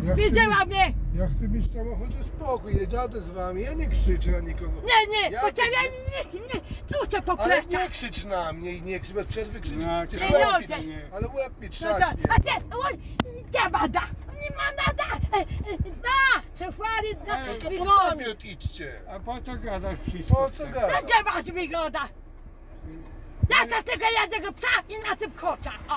Widziała mnie! Ja chcę mieć w samochodzie spokój, jadę z wami, ja nie krzyczę na nikogo. Nie, Ja bo ciebie tylko- nie, tu cię Ale popleczę. nie krzycz na mnie i nie krzycz, bez przerwy krzycz. No, Przecież nie, łeb nie. mi, ale łeb mi No to, trzaśnie. a ty, oj, nie ma da, nie ma nada. Da, szefary, da, No to pod wygoda. namiot idźcie. A po co gadasz wszystko? Po co No gada? gdzie masz wygoda? Ja to tylko jedzę psa i na tym kocza, o.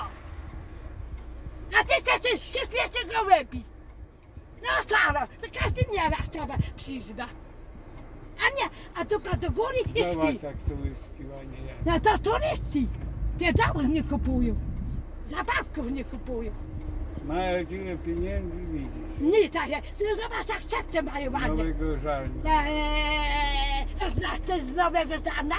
A ty chcesz się śpiesznie go wypić. No Saro, to każdy nie raz trzeba przyzna. A nie, a dupa do góry i Zobacz śpi. jak to wyskiwanie jest. No to turyści. Wiedzołów nie kupują. Zabawków nie kupują. Mają tyle pieniędzy, widzisz. Nie takie, zobacz jak szepce mają ładnie. Nowego żarnia. To znasz też z Nowego Żarna?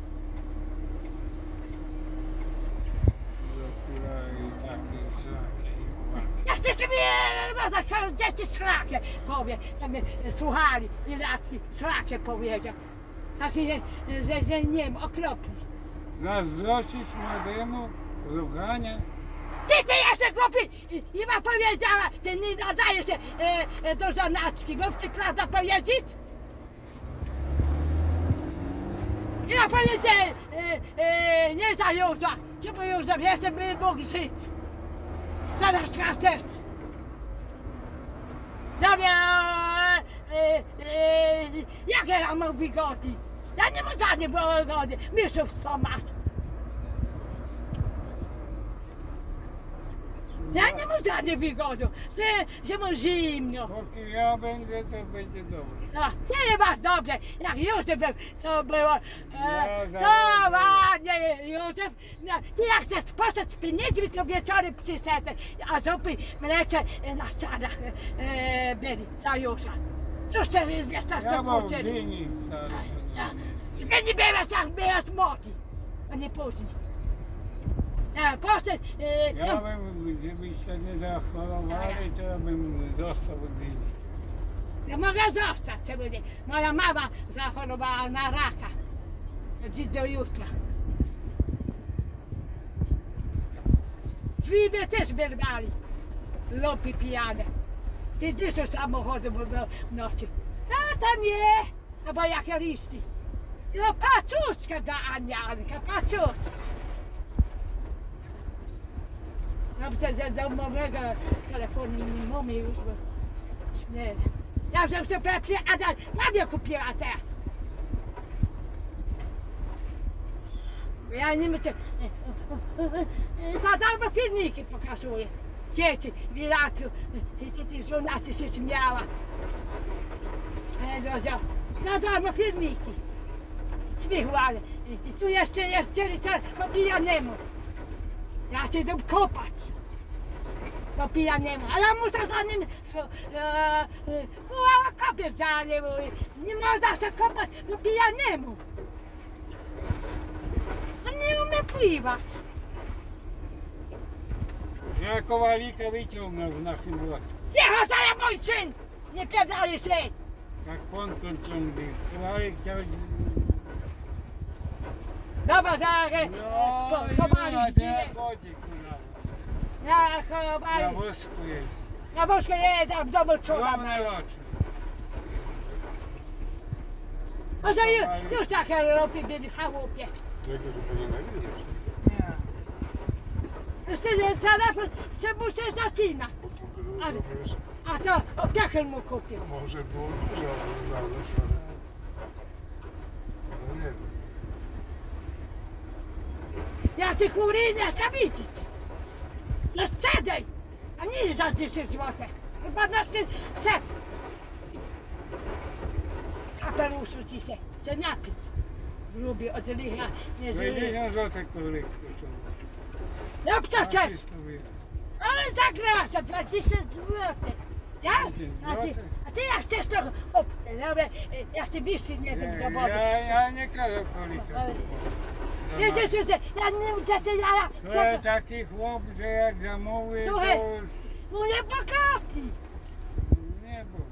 Okulary takie, srakie i łapki. Ja chcę sobie dzieci szlakie powie. Tam mnie słuchali i racji szlakie powiedział. Takie, że nie wiem, okropny. Zazdrościć młodemu, ruchania. Ty jeszcze głupi! I ma powiedziała, ty nie nadaje się do żonaczki, bo przykłada pojeździć? I ma powiedziała, nie za Józfa, czy bo Józef jeszcze by mógł żyć. Teraz też. Dobra, jakie ja mam wygody? Ja nie mam żadnych wygody, mistrzów co masz. Ja nie mam żadnych wygodów, że mu zimno. Póki ja będę, to będzie dobrze. No, ty nie masz dobrze, jak Józef był, to było, za to ładnie. ładnie, Józef. No, ty jak chcesz poszedł z pieniędzmi, to wieczorem przyszedł, a zupy mlecze na ścianach byli za Józefa. Cóż ty jest tak Ja co mam kurczyli? dyni, stary. Ty nie byłeś jak byłeś młody, a nie później. Poszedł, Ja bym, gdybyście nie zachorowali, to ja bym został w dyni. ja mogę zostać, czemu nie? Moja mama zachorowała na raka. Dziś do jutra. Drzwi mnie też wyrwali. Lopy pijane. Ty dyszą samochodem w nocy. Co tam je? No bo jak ja liści. No paczuszka da Anianka, paczuszka. Dobrze, że domowego telefonu nie mamy już, bo nie. Ja że sobie Ada na mnie kupiła teraz. Ja nie myślę, za darmo filmiki pokazuję. Dzieci, wiratu, ty żonaty się śmiała. Za darmo filmiki. Śmiechu, ale i tu jeszcze jest po pijanemu. Ja się idę kopać. Po pijanemu, a ja muszę za nim kopię za nim. Nie można się kopać po pijanemu. On nie umie pływać. Ja kowalika wyciągnął w naszym roku. Cicho, za ja mój syn! Nie pierdoli się! Jak ponton ciągnie. Kowalik chciał... Dobra, za chowali. nie chodzi, kurwa. Ja Na chowali. wózku jest. Na bożkę jest, a w domu czuda. Ogromne oczy. Może już takie ropy byli w chałupie. Tego to nie nagrywasz. Nie. Jeszcze zaraz się muszę zaczyna. A to opiekun mu kupił. Może było dużo, ale no nie wiem. Ja ty kury nie chcę widzieć. To sprzedaj, a nie za 10 zł. Chyba nasz set. Kapeluszu dzisiaj, chcę napić. Lubię od licha, nie żyję. 20 zł kowalik kosztował. No przecież, Historia. ale zagraża 20 zł. Ja? 10 A ty jak chcesz to... O, dobra, ja chcę biszki nie tym do wody. Ja nie każę kolika. Wiecie, że ja nie muszę ty ja... To jest taki chłop, że jak zamówi, Słuchaj. to już Mówię bogaty. nie było.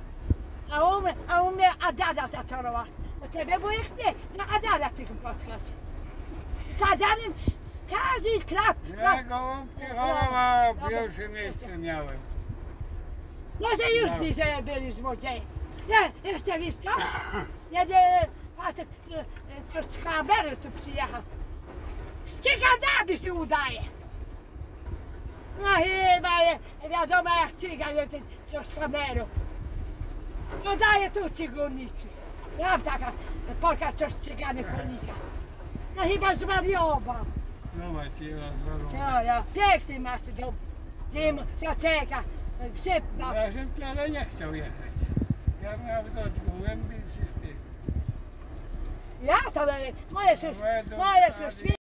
A u mnie Adada zaczarowała. Do ciebie bo jak nie, na Adada tylko podchodzi. Z Adanem każdy klap. Ja gołąbki chorowałem, pierwsze miejsce miałem. Może już No. dzisiaj byli złodzieje. Ja, jeszcze wiesz co? Jeden facet, co z kamery tu przyjechał. Z cyganami się udaje. No chyba wiadomo jak cygan, co z kamerą. No daje tu cygunicy. Ja mam taka Polka, co z cygany chodzi. No chyba zwariował. Zobacz, ja zwalą. Ja, piękny masz dom. Zim, zaczeka, grzyb ma. Ja żebym wcale nie chciał jechać. Ja miałem dać gołębi czy z tych. Ja to moje się Moje świetnie.